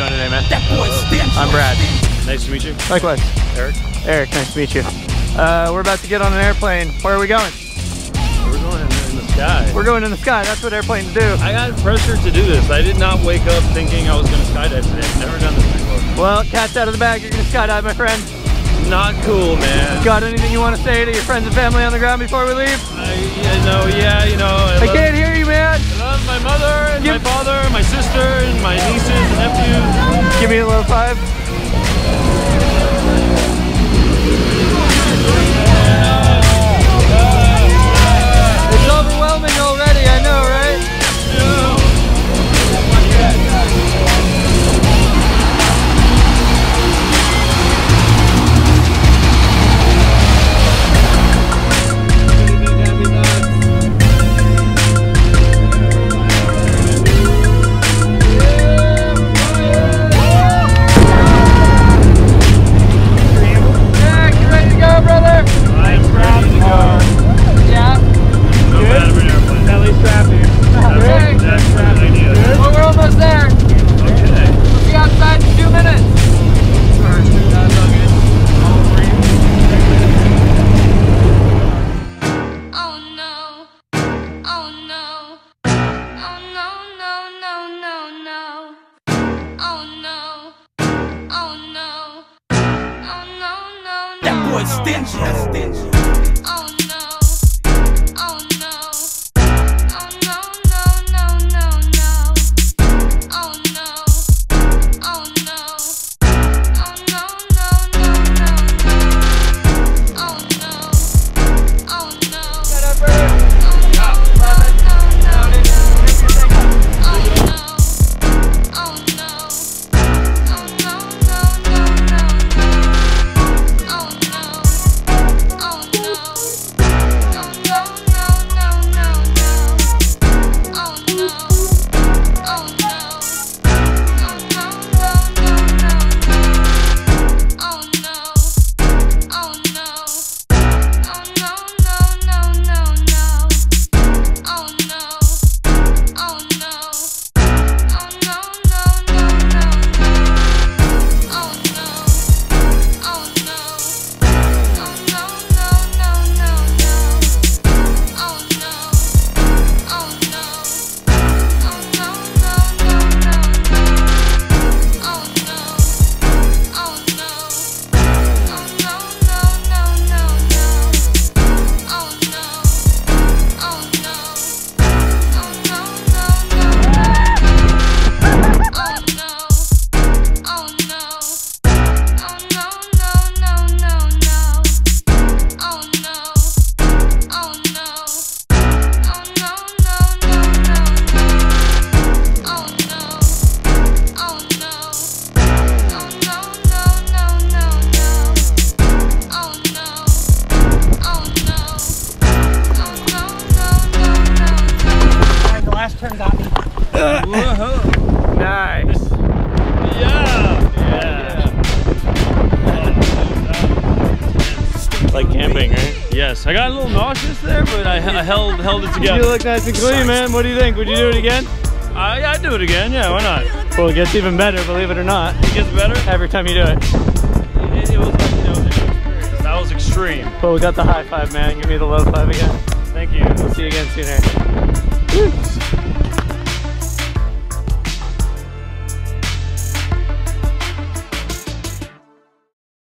doing today, man? I'm Brad. Nice to meet you. Likewise. Eric. Eric, nice to meet you. We're about to get on an airplane. Where are we going? We're going in the sky. We're going in the sky. That's what airplanes do. I got pressure to do this. I did not wake up thinking I was going to skydive today. I've never done this before. Well, cat's out of the bag. You're going to skydive, my friend. Not cool, man. Got anything you want to say to your friends and family on the ground before we leave? I can't hear you, man. I love my mother and my father, my sister and my nieces and nephews. Give me a low five. It's overwhelming already, I know, right? Stingy. Oh no. Oh no. Oh no, no, no, no, no. Oh no. Oh no. Oh no, no, no, no, no. Oh no. Oh no. Shut up, brother. Turn got me. Nice. Yeah. Like camping, right? Yes. I got a little nauseous there, but I held it together. You look nice and clean, man. What do you think? Would you do it again? I'd do it again. Yeah, why not? Well, it gets even better, believe it or not. It gets better Every time you do it. It was like, it was an experience. That was extreme. But we got the high five, man. Give me the low five again.